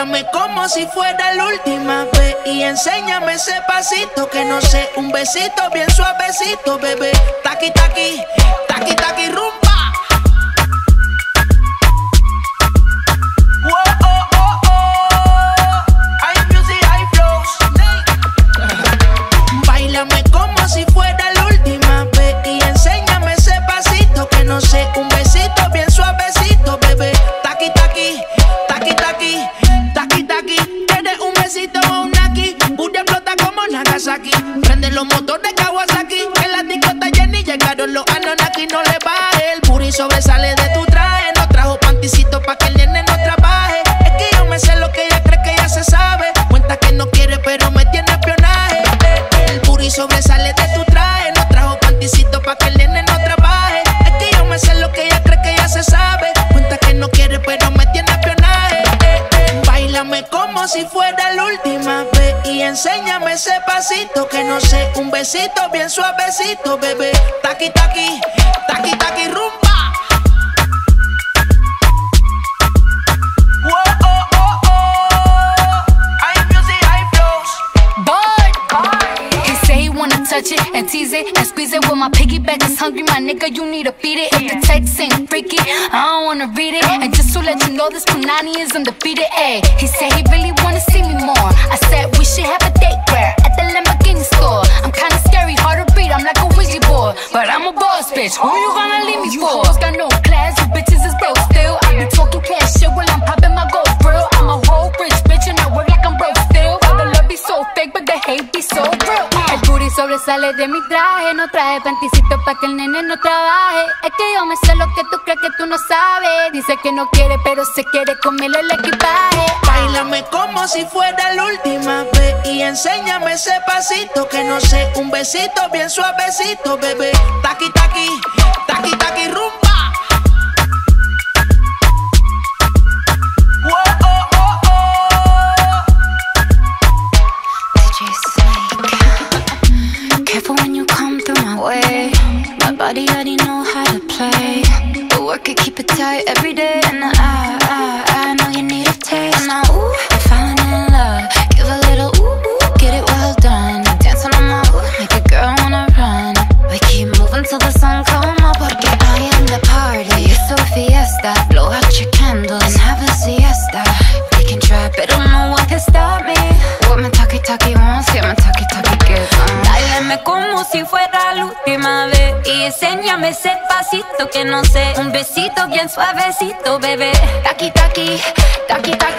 Báilame como si fuera la última vez y enséñame ese pasito que no sé, un besito bien suavecito, bebé. Taqui, taqui, taqui, taqui, rumba. Báilame como si fuera la última vez y enséñame ese pasito que no sé, un besito bien suavecito, bebé. Taqui, taqui, taqui, taqui, taqui, taqui. ¿Quieres un besito o un aquí? Booty explota como Nagasaki. Prende los motores Kawasaki. En la discota Jenny llegaron los Anunnaki. No le baje, el booty sobresale de tu traje. No trajo panticito pa' que el nene no trabaje. Es que yo me sé lo que ella cree que ella se sabe. Cuenta que no quiere pero me tiene espionaje. El booty sobresale de tu traje. No trajo panticito pa' que el nene no trabaje. Es que yo me sé lo que ella cree que ella se sabe. Cuenta que no quiere pero me tiene espionaje. Báilame como si fuera la última vez y enséñame ese pasito que no sé, un besito bien suavecito, bebé. Taqui, taqui, taqui, taqui, rumba. Touch it and tease it and squeeze it. When my piggyback is hungry, my nigga, you need to feed it. If the text ain't freaky, I don't wanna read it. And just to let you know, this Punani is undefeated. Ayy, he said he really wanna see me more. I said we should have a date where at the Lamborghini store. I'm kinda scary, hard to read, I'm like a Ouija board, but I'm a boss bitch. Who you gonna leave me for? You got no class, you bitches is broke still. I be talking cash shit while I'm popping my gold grill. I'm a whole rich bitch and I work like I'm broke still. All the love be so fake, but the hate be so real. El booty sobresale de mi traje. No traje panticito pa' que el nene no trabaje. Es que yo me sé lo que tú crees que tú no sabes. Dice que no quiere pero se quiere comerle el equipaje. Báilame como si fuera la última vez y enséñame ese pasito que no sé, un besito bien suavecito, bebé. Taqui, taqui, taqui, taqui, rumba. Careful when you come through my way. My body already know how to play. But work it, keep it tight every day. And I know you need a taste. And now, ooh, I'm falling in love. Give a little ooh, get it well done. Dance on my ooh, make a girl wanna run. We keep moving till the sun come up. Porque I am the party. It's a fiesta. Blow out your candles and have a siesta. We can try, but no one can stop me. What my talkie wants, yeah, my talkie gets on. Báilame como si fuera la última vez y enséñame ese pasito que no sé, un besito bien suavecito, bebé. Taqui, taqui, taqui, taqui.